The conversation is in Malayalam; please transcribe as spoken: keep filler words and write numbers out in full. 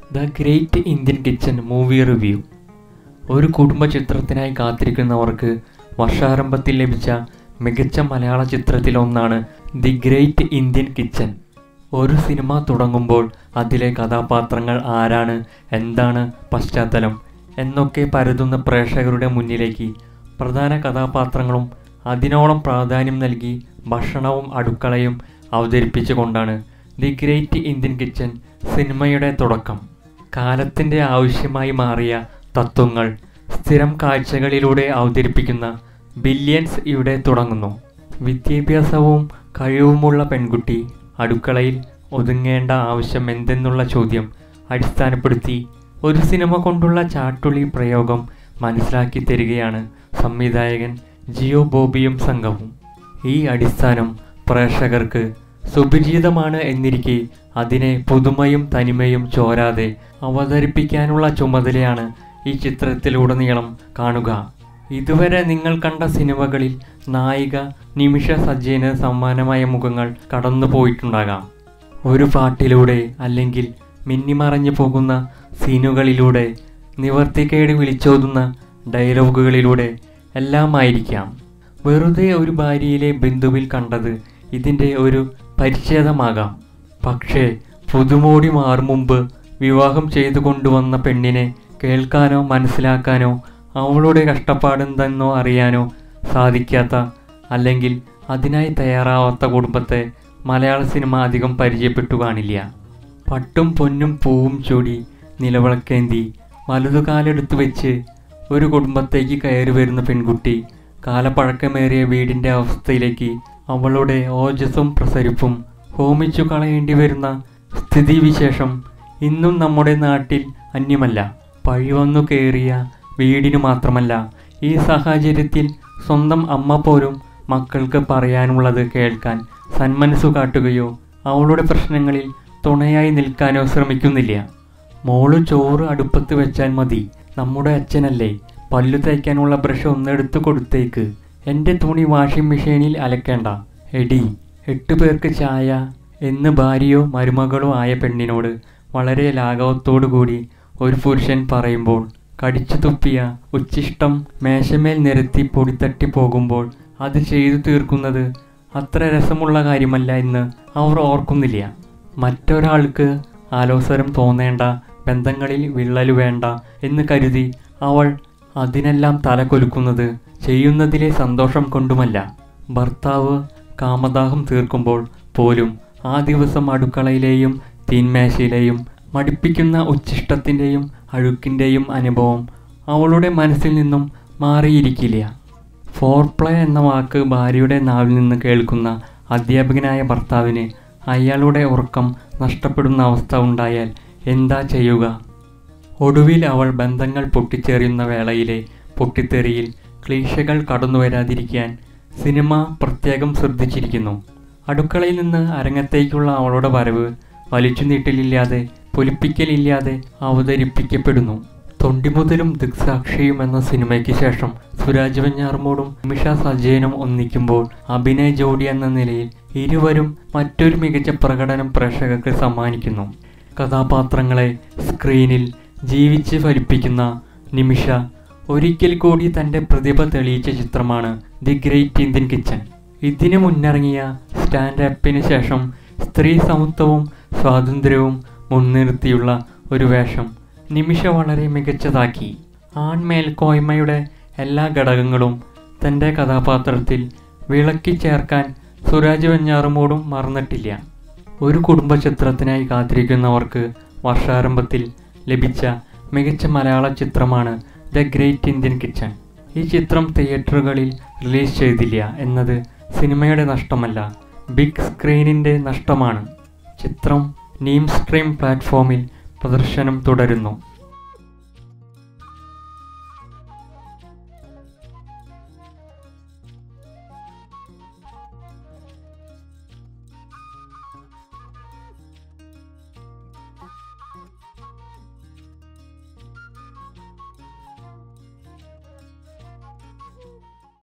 The great Indian kitchen movie review. ഒരു കുടുംബ ചിത്രത്തിനായി കാത്തിരിക്കുന്നവർക്ക് വർഷാരംഭത്തിൽ ലഭിച്ച മികച്ച മലയാള ചിത്രത്തിലൊന്നാണ് ദി ഗ്രേറ്റ് ഇന്ത്യൻ കിച്ചൺ. ഒരു സിനിമ തുടങ്ങുമ്പോൾ അതിലെ കഥാപാത്രങ്ങൾ ആരാണ്, എന്താണ് പശ്ചാത്തലം എന്നൊക്കെ പരതുന്ന പ്രേക്ഷകരുടെ മുന്നിലേക്ക് പ്രധാന കഥാപാത്രങ്ങളും അതിനോളം പ്രാധാന്യം നൽകി ഭക്ഷണവും അടുക്കളയും അവതരിപ്പിച്ചുകൊണ്ടാണ് ദി ഗ്രേറ്റ് ഇന്ത്യൻ കിച്ചൺ സിനിമയുടെ തുടക്കം. കാലത്തിൻ്റെ ആവശ്യമായി മാറിയ തത്വങ്ങൾ സ്ഥിരം കാഴ്ചകളിലൂടെ അവതരിപ്പിക്കുന്ന ബില്യൻസ് ഇവിടെ തുടങ്ങുന്നു. വിദ്യാഭ്യാസവും കഴിവുമുള്ള പെൺകുട്ടി അടുക്കളയിൽ ഒതുങ്ങേണ്ട ആവശ്യം എന്തെന്നുള്ള ചോദ്യം അടിസ്ഥാനപ്പെടുത്തി ഒരു സിനിമ കൊണ്ടുള്ള ചാട്ടുളി പ്രയോഗം മനസ്സിലാക്കി തരികയാണ് സംവിധായകൻ ജിയോ ബോബിയും സംഘവും. ഈ അടിസ്ഥാനം പ്രേക്ഷകർക്ക് സുപരിചിതമാണ് എന്നിരിക്കെ അതിനെ പുതുമയും തനിമയും ചോരാതെ അവതരിപ്പിക്കാനുള്ള ചുമതലയാണ് ഈ ചിത്രത്തിലുടനീളം കാണുക. ഇതുവരെ നിങ്ങൾ കണ്ട സിനിമകളിൽ നായിക നിമിഷ സജ്ജന് സമാനമായ മുഖങ്ങൾ കടന്നു പോയിട്ടുണ്ടാകാം. ഒരു പാട്ടിലൂടെ അല്ലെങ്കിൽ മിന്നിമറഞ്ഞു പോകുന്ന സീനുകളിലൂടെ, നിവർത്തിക്കേട് വിളിച്ചോതുന്ന ഡയലോഗുകളിലൂടെ എല്ലാമായിരിക്കാം. വെറുതെ ഒരു ഭാര്യയിലെ ബന്ധുവിൽ കണ്ടത് ഇതിൻ്റെ ഒരു പരിച്ഛേദമാകാം. പക്ഷേ പുതുമോടി മാറും മുമ്പ് വിവാഹം ചെയ്തു കൊണ്ടുവന്ന പെണ്ണിനെ കേൾക്കാനോ മനസ്സിലാക്കാനോ അവളുടെ കഷ്ടപ്പാടെന്തെന്നോ അറിയാനോ സാധിക്കാത്ത, അല്ലെങ്കിൽ അതിനായി തയ്യാറാവാത്ത കുടുംബത്തെ മലയാള സിനിമ അധികം പരിചയപ്പെട്ടു കാണില്ല. പട്ടും പൊന്നും പൂവും ചൂടി നിലവിളക്കേന്തി വലതുകാലെടുത്ത് വെച്ച് ഒരു കുടുംബത്തേക്ക് കയറി വരുന്ന പെൺകുട്ടി കാലപ്പഴക്കമേറിയ വീടിൻ്റെ അവസ്ഥയിലേക്ക് അവളുടെ ഓജസ്സും പ്രസരിപ്പും ഹോമിച്ചു കളയേണ്ടി വരുന്ന സ്ഥിതിവിശേഷം ഇന്നും നമ്മുടെ നാട്ടിൽ അന്യമല്ല. പഴിവന്നു കയറിയ വീടിനു മാത്രമല്ല, ഈ സാഹചര്യത്തിൽ സ്വന്തം അമ്മ പോലും മക്കൾക്ക് പറയാനുള്ളത് കേൾക്കാൻ സന്മനസ്സു കാട്ടുകയോ അവളുടെ പ്രശ്നങ്ങളിൽ തുണയായി നിൽക്കാനോ ശ്രമിക്കുന്നില്ല. മോള് ചോറ് അടുപ്പത്ത് വെച്ചാൽ മതി, നമ്മുടെ അച്ഛനല്ലേ, പല്ലു തേക്കാനുള്ള ബ്രഷ് ഒന്നെടുത്ത് കൊടുത്തേക്ക്, എൻ്റെ തുണി വാഷിംഗ് മെഷീനിൽ അലക്കേണ്ട, എടി എട്ട് പേർക്ക് ചായ എന്ന് ഭാര്യയോ മരുമകളോ ആയ പെണ്ണിനോട് വളരെ ലാഘവത്തോടു കൂടി ഒരു പുരുഷൻ പറയുമ്പോൾ കടിച്ചു തുപ്പിയ ഉച്ഛിഷ്ടം മേശമേൽ നിരത്തി പൊടിത്തട്ടി പോകുമ്പോൾ അത് ചെയ്തു തീർക്കുന്നത് അത്ര രസമുള്ള കാര്യമല്ല എന്ന് അവർ ഓർക്കുന്നില്ല. മറ്റൊരാൾക്ക് ആലോസരം തോന്നേണ്ട, ബന്ധങ്ങളിൽ വിള്ളൽ വേണ്ട എന്ന് കരുതി അവൾ അതിനെല്ലാം തല കൊലുക്കുന്നത് ചെയ്യുന്നതിലെ സന്തോഷം കൊണ്ടുമല്ല. ഭർത്താവ് കാമദാഹം തീർക്കുമ്പോൾ പോലും ആ ദിവസം അടുക്കളയിലെയും തീന്മേശയിലെയും മടിപ്പിക്കുന്ന ഉച്ഛിഷ്ടത്തിൻ്റെയും അഴുക്കിൻ്റെയും അനുഭവം അവളുടെ മനസ്സിൽ നിന്നും മാറിയിരിക്കില്ല. ഫോർ പ്ലേ എന്ന വാക്ക് ഭാര്യയുടെ നാവിൽ നിന്ന് കേൾക്കുന്ന അധ്യാപകനായ ഭർത്താവിന് അയാളുടെ ഉറക്കം നഷ്ടപ്പെടുന്ന അവസ്ഥ ഉണ്ടായാൽ എന്താ ചെയ്യുക? ഒടുവിൽ അവൾ ബന്ധങ്ങൾ പൊട്ടിച്ചെറിയുന്ന വേളയിലെ പൊട്ടിത്തെറിയിൽ ക്ലീശകൾ കടന്നു വരാതിരിക്കാൻ സിനിമ പ്രത്യേകം ശ്രദ്ധിച്ചിരിക്കുന്നു. അടുക്കളയിൽ നിന്ന് അരങ്ങത്തേക്കുള്ള അവളുടെ വരവ് വലിച്ചു നീട്ടലില്ലാതെ, പൊലിപ്പിക്കലില്ലാതെ അവതരിപ്പിക്കപ്പെടുന്നു. തൊണ്ടിമുതലും ദിക്സാക്ഷിയും എന്ന സിനിമയ്ക്ക് ശേഷം സുരാജ് വെഞ്ഞാറമൂടും നിമിഷ സജയനും ഒന്നിക്കുമ്പോൾ അഭിനയ ജോഡി എന്ന നിലയിൽ ഇരുവരും മറ്റൊരു മികച്ച പ്രകടനം പ്രേക്ഷകർക്ക് സമ്മാനിക്കുന്നു. കഥാപാത്രങ്ങളെ സ്ക്രീനിൽ ജീവിച്ച് ഫലിപ്പിക്കുന്ന നിമിഷ ഒരിക്കൽ കൂടി തൻ്റെ പ്രതിഭ തെളിയിച്ച ചിത്രമാണ് ദി ഗ്രേറ്റ് ഇന്ത്യൻ കിച്ചൺ. ഇതിനു മുന്നിറങ്ങിയ സ്റ്റാൻഡപ്പിന് ശേഷം സ്ത്രീ സമത്വവും സ്വാതന്ത്ര്യവും മുൻനിർത്തിയുള്ള ഒരു വേഷം നിമിഷ വളരെ മികച്ചതാക്കി. ആൺമേൽക്കോയ്മയുടെ എല്ലാ ഘടകങ്ങളും തൻ്റെ കഥാപാത്രത്തിൽ വിളക്കി ചേർക്കാൻ സുരാജ് വെഞ്ഞാറമൂടും മറന്നിട്ടില്ല. ഒരു കുടുംബ ചിത്രത്തിനായി കാത്തിരിക്കുന്നവർക്ക് വർഷാരംഭത്തിൽ ലഭിച്ച മികച്ച മലയാള ചിത്രമാണ് ദ ഗ്രേറ്റ് ഇന്ത്യൻ കിച്ചൺ. ഈ ചിത്രം തിയേറ്ററുകളിൽ റിലീസ് ചെയ്തില്ല എന്നത് സിനിമയുടെ നഷ്ടമല്ല, ബിഗ് സ്ക്രീനിൻ്റെ നഷ്ടമാണ്. ചിത്രം നീം സ്ട്രീം പ്ലാറ്റ്ഫോമിൽ പ്രദർശനം തുടരുന്നു.